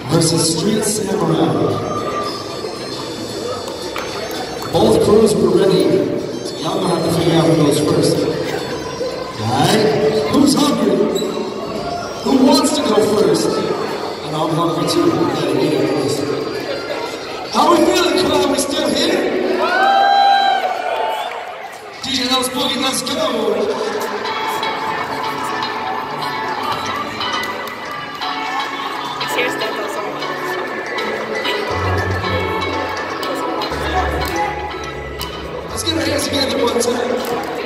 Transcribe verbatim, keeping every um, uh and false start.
versus Street Samurai. Both crews were ready. Y'all gonna have to figure out who goes first. Alright? Who's hungry? Who wants to go first? And I'm hungry too. We gotta eat it first. How we feeling, Cloud? We still here? D J House Boogie, let's go! Let's get our hands together one time.